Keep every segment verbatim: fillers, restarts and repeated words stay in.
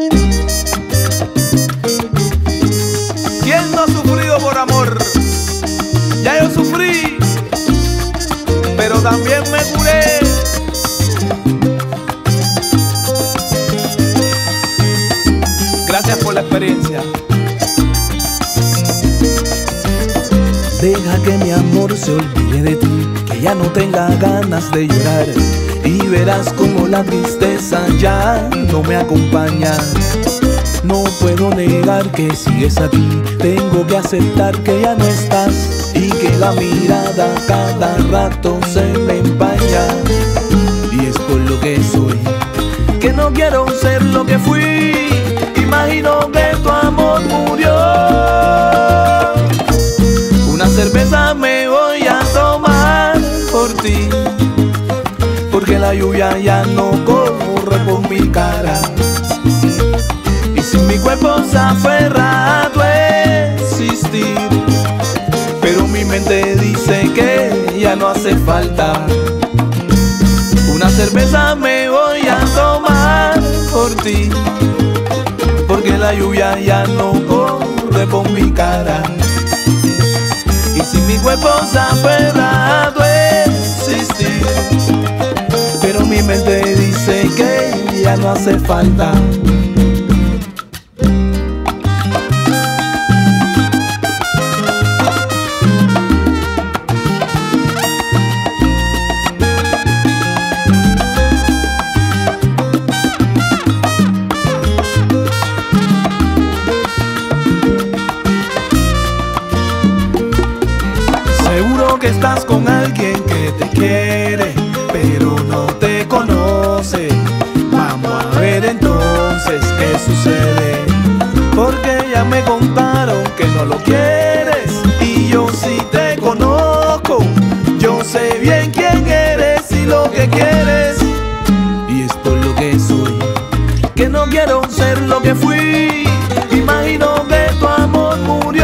¿Quién no ha sufrido por amor? Ya yo sufrí, pero también me curé. Gracias por la experiencia. Deja que mi amor se olvide de ti, que ya no tenga ganas de llorar, y verás como la tristeza ya no me acompaña. No puedo negar que sigues aquí, tengo que aceptar que ya no estás, y que la mirada cada rato se me empaña. Y es por lo que soy, que no quiero ser lo que fui. Imagino que tu amor murió. Una cerveza me voy a tomar por ti, porque la lluvia ya no corre por mi cara. Y si mi cuerpo se aferra a tu existir, pero mi mente dice que ya no hace falta. Una cerveza me voy a tomar por ti, porque la lluvia ya no corre por mi cara. Y si mi cuerpo se aferra a tu existir, pero mi mente dice que ya no hace falta. Seguro que estás con alguien que te quiere, pero no te conoce. Vamos a ver entonces qué sucede, porque ya me contaron que no lo quieres, y yo sí te conozco. Yo sé bien quién eres y lo que quieres, y es por lo que soy, que no quiero ser lo que fui. Imagino que tu amor murió.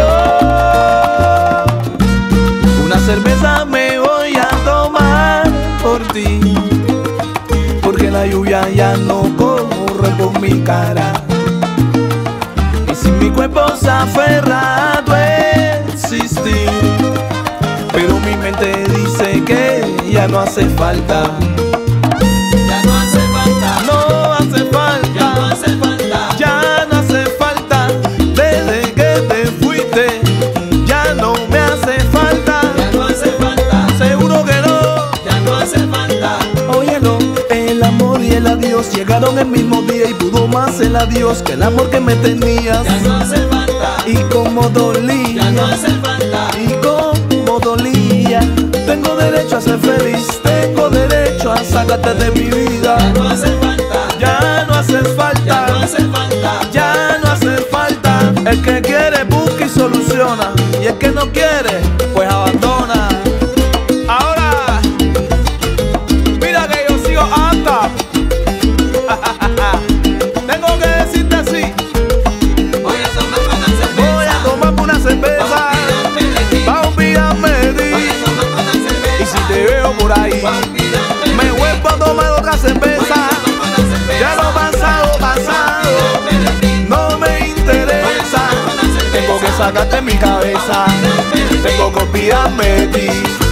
Una cerveza me voy a tomar por ti, porque la lluvia ya no corre por mi cara. Y si mi cuerpo se aferra a tu existir, pero mi mente dice que ya no hace falta. Ya no hace falta, No hace falta, ya no hace falta, ya no hace falta. Desde que te fuiste ya no me hace falta. ya no hace falta, Seguro que no. ya no hace falta. Óyelo, el amor y el adiós llegaron el mismo día, y pudo más el adiós que el amor que me tenías. Ya no hace falta, Y como dolía, ya no hace falta, y como dolía. Tengo derecho a ser feliz, tengo derecho a sacarte de mi vida. ya no hace falta, Ya no hace ya no falta, hace falta. ya no hace falta. El que quiere busca y soluciona, y el que no quiere pues abandona. Ahora, mira que yo sigo hasta. Tengo que decirte así. Voy a tomar una cerveza, Voy a tomarme una cerveza, vamos a olvidarme de ti. pa' olvidarme de Voy a ti. tomar una cerveza, Y si te veo por ahí, vamos a olvidarme de me ti. vuelvo a tomar otra Voy a cerveza. tomar una cerveza, Ya lo pasado, pasado, olvidarme de ti. no me interesa. Tengo que sacarte mi cabeza, tengo que olvidarme de ti.